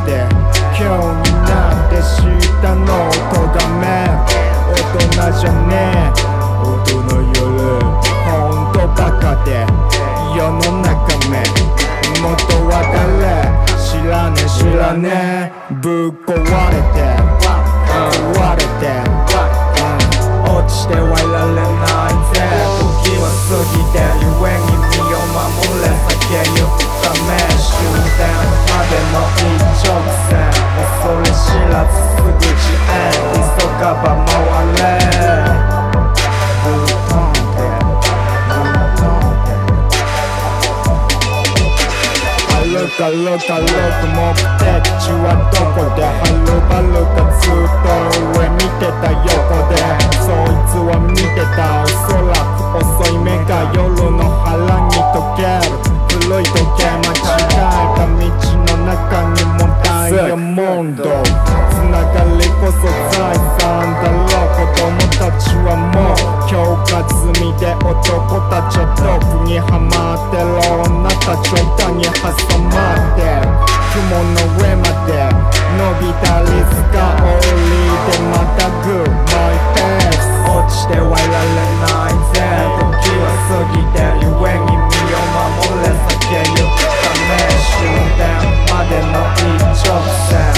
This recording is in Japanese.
て今日になって下の音がめ大人じゃねえ音の夜ほんとバカで世の中め元は誰知らねえ知らねえぶっ壊れて壊れて落ちてはいられないぜ時は過ぎて故に身を守れ酒にため終電までの一直線恐れ知らずすぐ自演急がば回れ歩か歩か歩く目的地はどこではるばるかずっと上見てた横でそいつは見てたおそらく遅い目が夜の腹に溶ける古い時計間違えた道の中にもダイヤモンドつながりこそ財産だろう子供たちはもう強化済みで男たちは毒にはまってる女たちは板に挟まって雲の上まで伸びたリスが降りてまたぐマイペース落ちてはいられないぜ時は過ぎて故に身を守れ酒ゆくため終電までの一直線